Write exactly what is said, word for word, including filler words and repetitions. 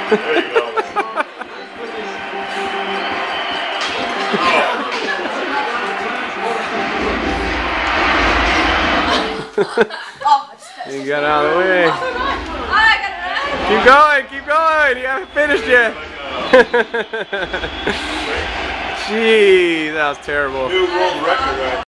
There you go. You got out of the way. Keep going, keep going. You haven't finished yet. Jeez, that was terrible. New world record, right?